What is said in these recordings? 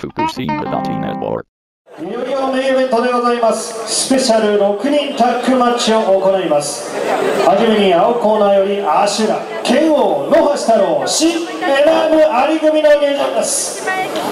Fukushima.net いよいよメインイベントでございます。スペシャル6人タッグマッチを行います。はじめに青コーナーよりアシュラ、剣王、野橋太郎、新ベナムアリ組の入場です。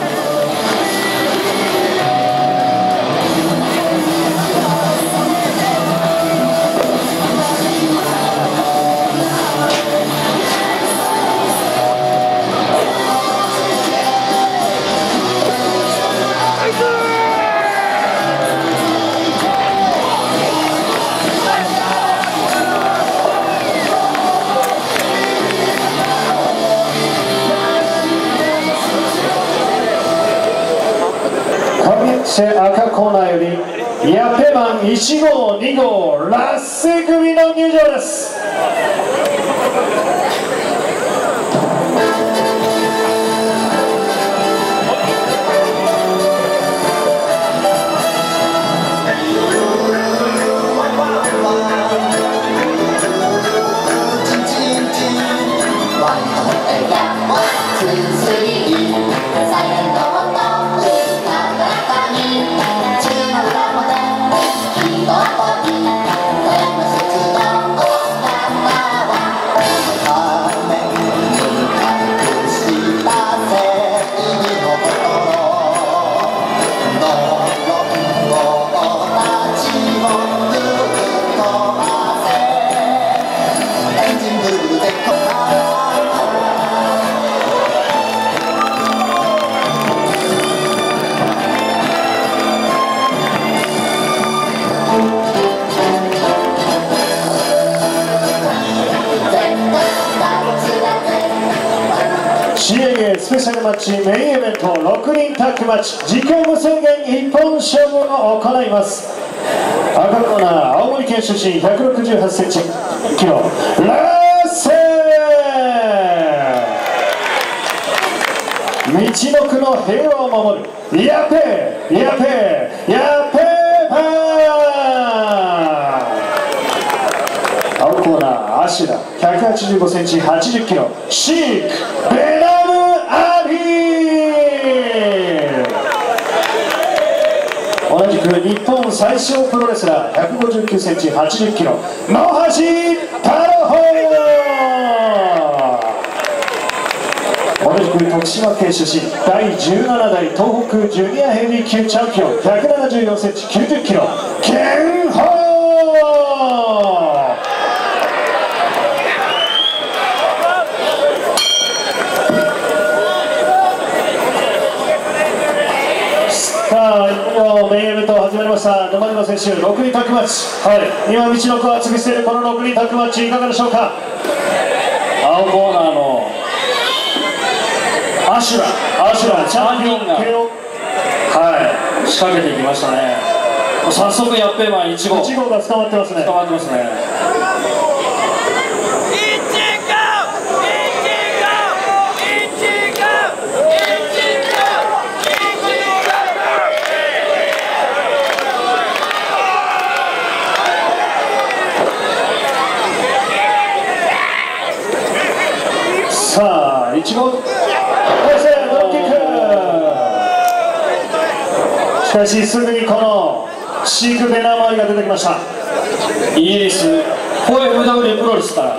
赤コーナーよりヤペマン1号2号ラッセ組の入場です。CAA スペシャルマッチメインイベント6人タッグマッチ、時間無制限一本勝負を行います。赤コーナー青森県出身168センチキロラッセー、道の区の平和を守るヤペーヤペーヤペーパー、青コーナーアシュラ185センチ80キロシークベナムアリー、同じく日本最小プロレスラー159センチ80キロ野橋太郎、同じく徳島県出身第17代東北ジュニアヘビー級チャンピオン174センチ90キロケンホー、メインイベント始まりました。沼沼選手6人タッグマッチ、今道の区を厚くしているこの6人タッグマッチいかがでしょうか。青コーナーのアシュラチャンピオンが仕掛けていきましたね。早速ヤッペーマン1号が捕まってますね。さあ1号ドロップキック、しかしすぐにこのシークベナーマリが出てきました。イギリス 4FW プロレスから、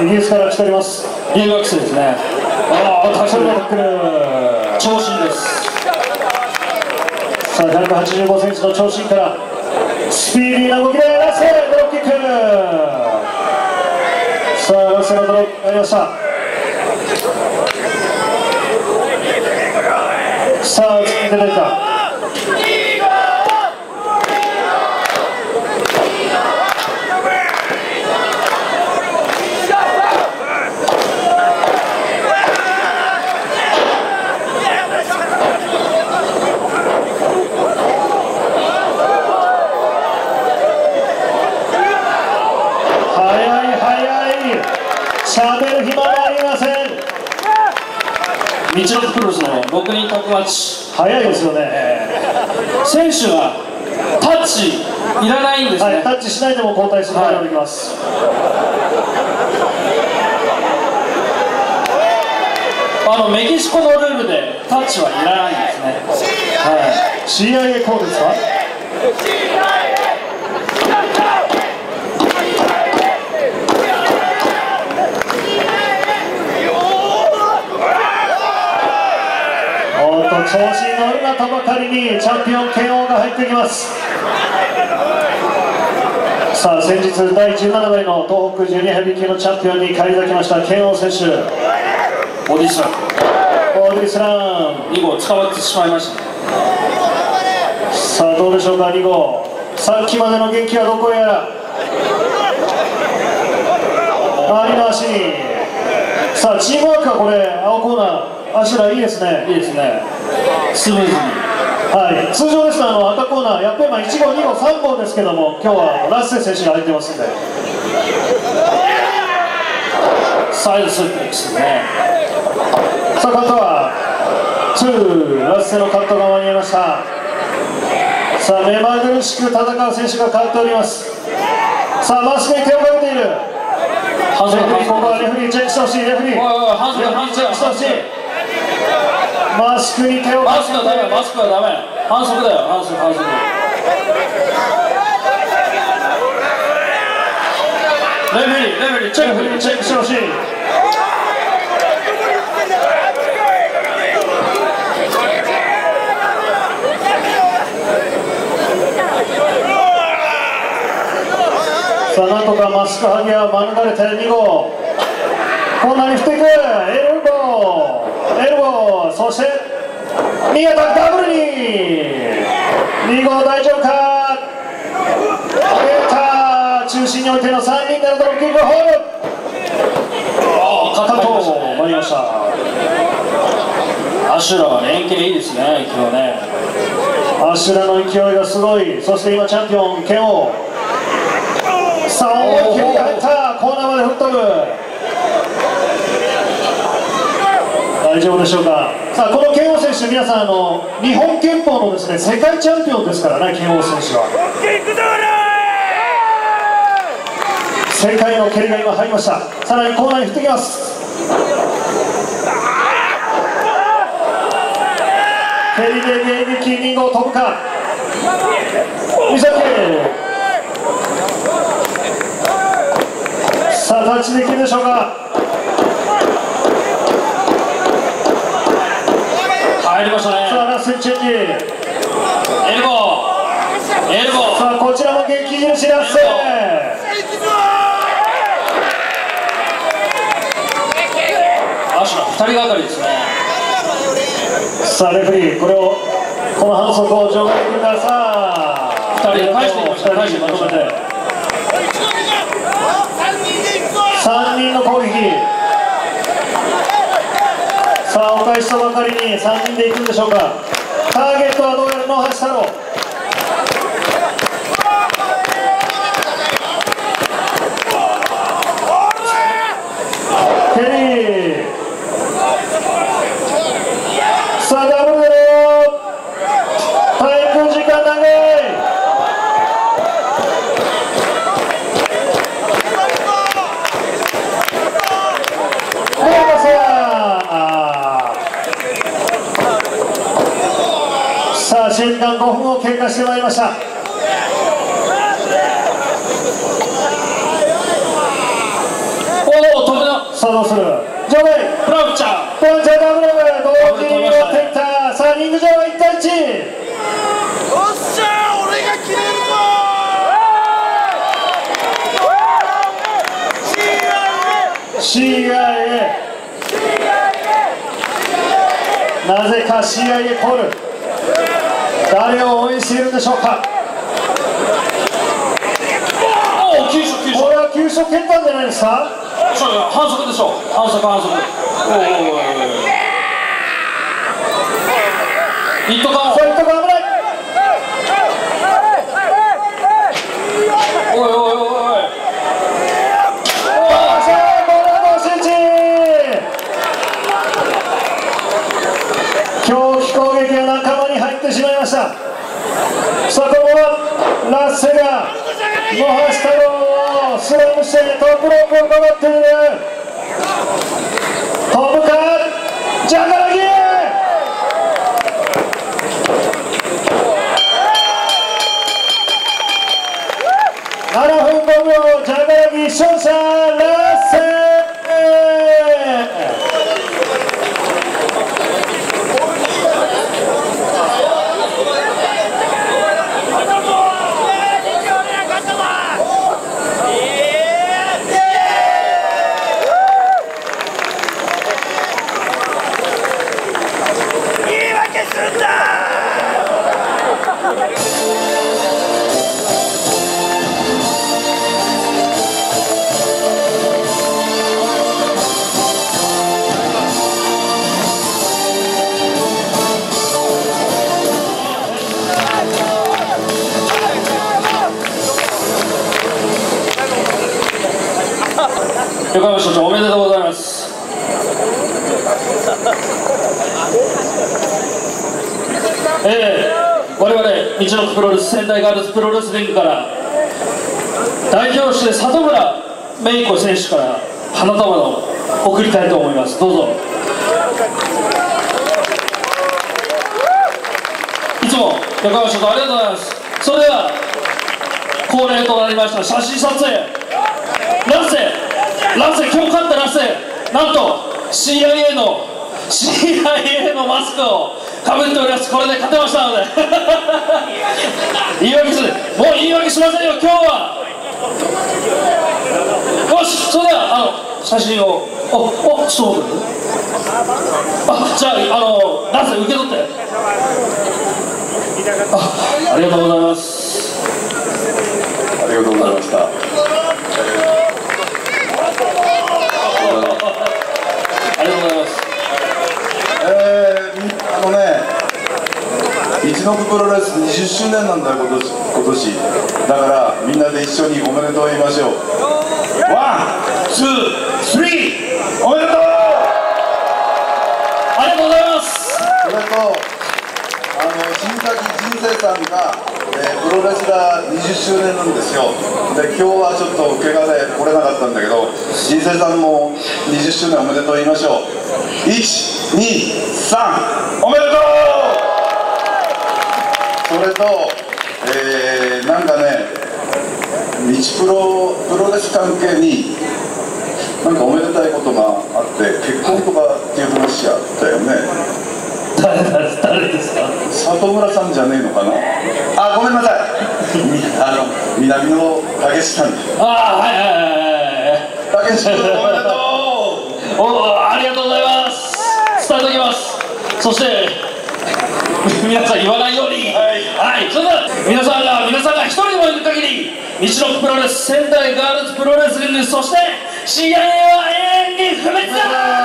イギリスから来ております。留学生ですね。タクションのタックル長身です。さあ185センチの長身からスピーディーな動きでラストドロップキック、さあラストのドロップがありました。さあ次に出てきたしゃべる暇がありません。道のプロレスの6人タッグマッチ早いですよね。選手がタッチいらないんですね。タッチしないでも交代することができます。メキシコのルールでタッチはいらないんです。 ですね。はい、CIA コールですか。調子に乗るなとばかりにチャンピオン剣王が入ってきます。さあ先日第17代の東北ジュニアヘビー級のチャンピオンに返り咲きました剣王選手、ボディスラム2号捕まってしまいました。さあどうでしょうか。2号さっきまでの元気はどこへやら。兄の足に。さあチームワークはこれ青コーナーアシュラいいですね。いいですね。スムーズに。はい。通常ですと赤コーナーやっぱり1号、2号、3号ですけども、今日はラッセ選手が入ってますんで。サイドスープですね。さあカットは2ラッセのカットが間に合いました。さあ目まぐるしく戦う選手が変わっております。さあマスクに手をかけている。ここはレフリーチェックしてほしい。レフリーチェックしてほしい。マスクに手をかけて。マスクはダメ、マスクはダメ。反則だよ、反則。レフリーチェックしてほしい。さあなんとかマスク剥ぎは免れて2号コーナーに振っていく。エルボー、そして右アタックダブルに2号大丈夫か。出た。中心に置いての3人でのドロップキックホール。肩と間に合いました。アシュラは連携いいですね。今日ねアシュラの勢いがすごい。そして今チャンピオン剣王。さあ思い切り入った。コーナーまで吹っ飛ぶ。大丈夫でしょうか。さあこの剣王選手、皆さん日本拳法のですね世界チャンピオンですからね。剣王選手は世界の蹴りが今入りました。さらにコーナーに振ってきます。蹴りで迎撃2号飛ぶか。見せて。さあタッチできるでしょうか。入りましたね。さあラストチェンジ。エルボー。さあこちらも激印ラスト。アシュラ2人がかりですね。さあレフリーこの反則を除外できるから。さあ2人で返していきました。2人でまとめて3人の攻撃。さあお返しとばかりに3人でいくんでしょうか。ターゲットはどうやら野橋太郎。ケリー。さあダブルだよ。滞空時間長い。さあ試合時間5分を経過してまいりました。おお飛ぶな。さあどうする。場外プランチャーダブル同時に持っていった。さあリング上は1対1。よっしゃー俺が決めるぞー。 CIA なぜか CIA コール。誰を応援しているんでしょうか。これは急所蹴ったんじゃないですか。反則でしょ。反則。ヒットか。危ない。おい。狂気攻撃が仲間に入ってしまいました。さあここはラッセが野橋太郎をスラムしてトップロープをかかっている。飛ぶか。ジャガラギ横山所長おめでとうございます。我々日のプロレス仙台ガールズプロレスリングから代表して里村芽衣子選手から花束を贈りたいと思います。どうぞ。いつも横山所長ありがとうございます。それでは恒例となりました写真撮影、なんせ今日勝ったラッセ、なんと CIA のマスクをかぶっております。これで勝てましたので言い訳する、もう言い訳しませんよ今日は。よし、それでは写真をちょっと待って、じゃあラッセ受け取って。ありがとうございます。 ありがとうございました。 ありがとうございます。 日のプロレス20周年なんだよ今年。だからみんなで一緒におめでとう言いましょう。ワン、ツー、スリー、おめでとう。 ありがとうございます。 それと新崎人生さんが、プロレスが20周年なんですよ。で今日はちょっと怪我で来れなかったんだけど、人生さんも20周年おめでとう言いましょう。1、2、3、おめでとう。それと、なんかね、日プロレス関係になんかおめでたいことがあって、結婚とかっていう話あったよね。 誰ですか？ 里村さんじゃねえのかな。あ、ごめんなさい南のたけしさん。 はいたけし君おめでとう。 ありがとうございます。伝えておきます。そして皆さん言わないように、はい、それでは皆さんが一人でもいる限り日のプロレス仙台ガールズプロレスリング、そして CIA は永遠に不滅だ。